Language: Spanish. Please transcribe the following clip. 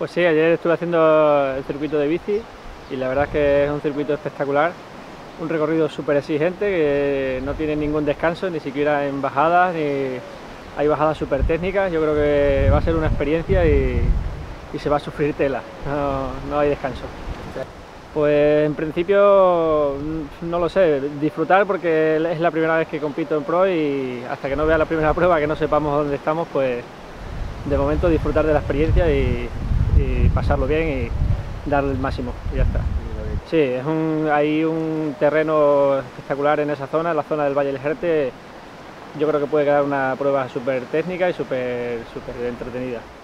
Pues sí, ayer estuve haciendo el circuito de bici y la verdad es que es un circuito espectacular, un recorrido súper exigente que no tiene ningún descanso, ni siquiera en bajadas, ni hay bajadas súper técnicas. Yo creo que va a ser una experiencia y se va a sufrir tela, no hay descanso. Pues en principio no lo sé, disfrutar porque es la primera vez que compito en pro y hasta que no vea la primera prueba, que no sepamos dónde estamos, pues de momento disfrutar de la experiencia y pasarlo bien y dar el máximo y ya está. Sí, hay un terreno espectacular en esa zona, en la zona del Valle del Jerte. Yo creo que puede quedar una prueba súper técnica y súper entretenida.